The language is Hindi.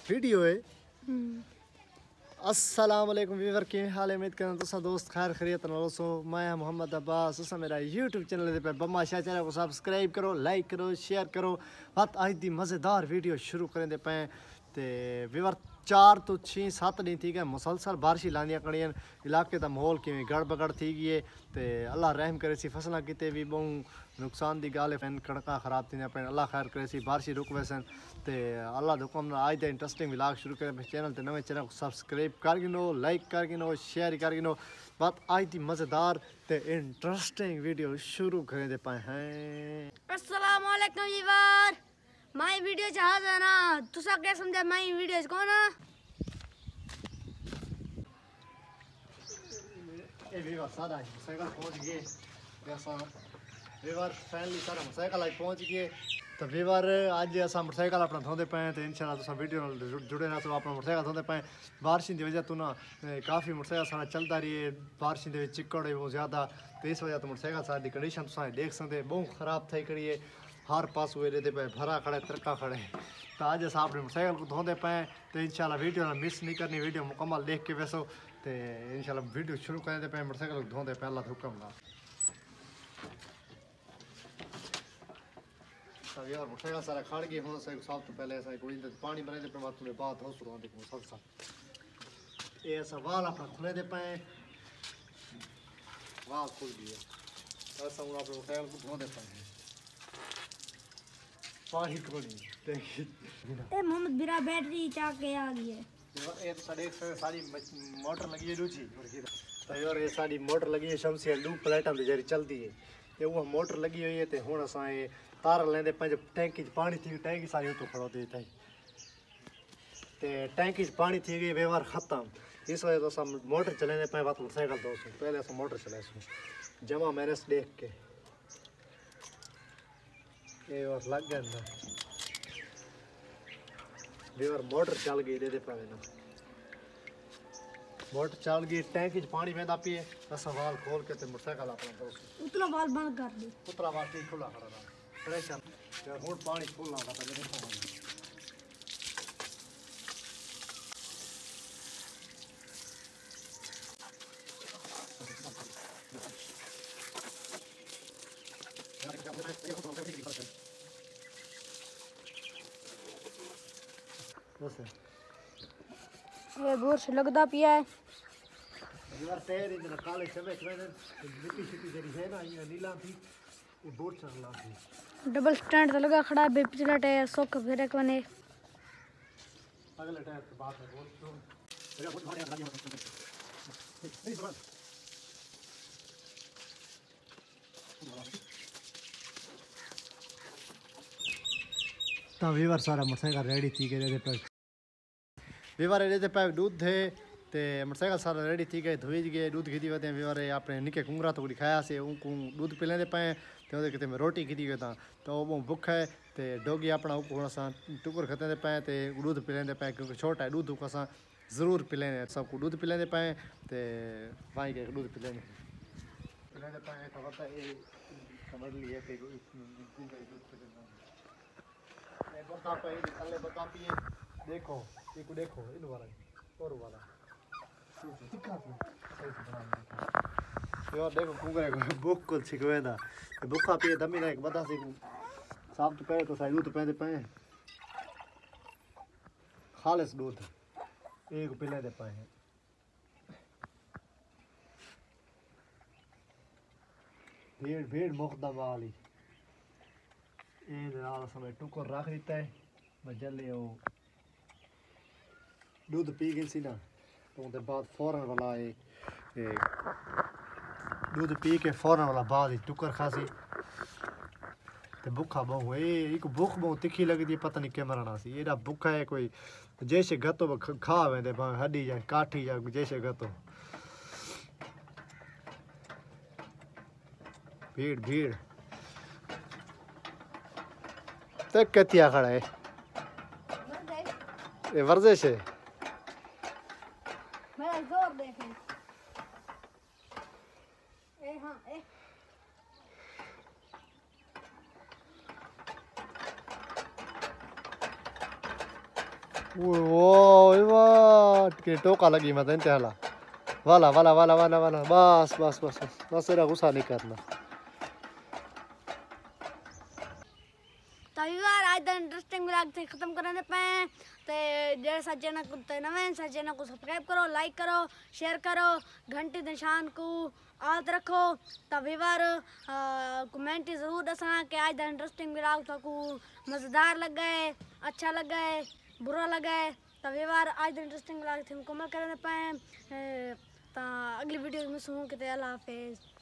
वीडियो है। अस्सलाम वालेकुम वीवर के हाल उम्मीद करना तुसा दोस्त खैर खैरियत नाल सो। मैं मोहम्मद अब्बास तुसा मेरा यूट्यूब चैनल पे बम्मा शाह चैनल को सब्सक्राइब करो, लाइक करो, शेयर करो। बात आज दी मज़ेदार वीडियो शुरू करें दे पे ते वीवर 4 तो 6-7 दिन थी गए मुसलसल बारिश लानियां कड़ियन इलाके का माहौल किवें गड़बड़ थी गई है ते अल्लाह रहम करे सी फसलां किते भी बहु नुकसान दी गाल है कणकां खराब थी पे अल्लाह खैर करे सी बारिश रुक वैसन ते अल्लाह दे हुक्म नाल आज दा इंटरेस्टिंग व्लॉग शुरू करे चैनल ते नवे चैनल को सब्सक्राइब कर गिनो, लाइक कर गिनो, शेयर कर गिनो। बात आज दी मज़ेदार ते इंटरेस्टिंग वीडियो शुरू करें दे पाए हैं। अस्सलाम वालेकुम वीवर माई वीडियो चाह ना तुसा क्या समझा माई वीडियोस कौन ए वीवर सारा साइकिल पहुंच गए जैसा वीवर फाइनली सारा मोटरसाइकिल आज पहुंच गए तो वीवर आज असा मोटरसाइकिल अपना धोंदे पे तो इंशाल्लाह तुसा वीडियो नाल जुड़े रहो तो अपना मोटरसाइकिल धोंदे पे बारिश की वजह तो ना काफ़ी मोटरसाइकिल सारा चलता रही है बारिश के चिक्कड़ है बहुत ज़्यादा तो इस वजह तो मोटरसाइकिल सारी की कंडीशन तुसा देख सकते बहुत ख़राब थी खड़ी है हर पास हुए रहते पे भरा खड़े तरका खड़े तो आज अस अपने मोटरसाइकिल को धोंदे पे तो इंशाल्लाह वीडियो मिस नहीं करनी वीडियो मुकम्मल देख के वैसो तो इंशाल्लाह वीडियो शुरू करें पे मोटरसाइकिल धोंदे पे अल्लाह हुक्म ला यार मोटरसाइकिल सारा खड़ गए हूँ सब तो पहले ऐसा कोई पानी बने पे बात थोड़े बात हो शुरू देखो सब सब ये ऐसा वाल अपना खुले दे पे वाल खुल गया ऐसा हूँ अपने मोटरसाइकिल को धो दे पाए पानी खोली ए मोहम्मद बिरा बैटरी चाके आ गई है ये तो साढ़े सारी मोटर लगी है लूची तो यार ये सारी मोटर लगी है शमसी लू प्लेटा जरी चलती है ये वो मोटर लगी हुई है तो हूँ अस तार लेंदे पे टैंकी पानी थी टैंकी सारी उतो खड़ोती थी तो टैंकी पानी थी गई व्यवहार ख़त्म इस वजह तो मोटर चलेंदे पे बात मोटरसाइकिल दोस्तों पहले अस मोटर चलाए जमा मैंने देख के ये और लग गया अंदर व्यवहार मोटर चल गई दे पावे ना मोटर चल गई टैंकी पानी बहता पिए अस वाल खोल के मोटरसाइकिल अपना दोस्त उतला वाल बंद कर दे उतला वाल ठीक खुला खड़ा रहा प्रेशर यार हुन पानी फुल आंदा पे देखो ये बोर से लगदा पिया है यार पैर इधर काले चमे मिट्टी शिट्टी जरी है ना ये नीला थी ये बोर्ड चला थी डबल स्टैंड तो लगा खड़ा है पिछला टायर सोक फिर एक बने अगले टायर के बाद में बोल तो वीवर सारा मोटरसाइकिल रेडी थी गए पे वीवर रे पे दूध थे ते मोटरसाइकिल सारा रेडी थी गए धोई गए दूध घी वे वीवर अपने निके कुंगरा तो दिखाया से उनको दूध पी लेंदे पे तो किते में रोटी खीदी गए तो वो भुख है तो डोगी अपना असा टुकर खते पे तो दूध पी लेंदे पे क्योंकि छोटा है दूध अस जरूर पी लें सबको दूध पी लेंदे पे तो वाई के दूध पी लेंदे देखो देखो इन वाला और वाला यार देखो कुंगरे को बुक को छिकवेदा बुखा पिए दमी ना एक बता से साफ तो पहले तो साइड दूध पहले पे खालिस दूध एक पिले दे पाए भीड़ भीड़ मुकदम वाली ये नाल समय टुकर रख देता है मजले वो दूध पी गई सी ना तो उसके बाद फौरन वाला ये दूध पी के फौरन वाला बाद टुकर खासी तो भुखा बहु एक भुख बहुत तिखी लगती है पता नहीं क्या मरना सी एडा भुखा है कोई जैसे गतो खा वेंदे हड्डी या काठी या जैसे गतो भीड़ भीड़ तो कतिया खड़ा है ये वर्जिश है मैं जोर देख ए हां ए वो के टोका लगी मत इंते हला वाला वाला वाला वाला वाला बस बस बस बस बस तेरा गुस्सा नहीं करना। तो यार आज द इंटरेस्टिंग व्लॉग थे खत्म करने पे ते जेड़े सा चैनल को ते नवे सा चैनल को सब्सक्राइब करो, लाइक करो, शेयर करो, घंटी निशान को आत रखो। तभी बार कमेंट जरूर दसना कि आज द इंटरेस्टिंग व्लॉग को मजेदार लगे, अच्छा लगे, बुरा लगे। तभी बार आज द इंटरेस्टिंग व्लॉग थे मुकम्मल करने पे ता अगली वीडियो में सुनूं कि अल्लाह हाफिज़।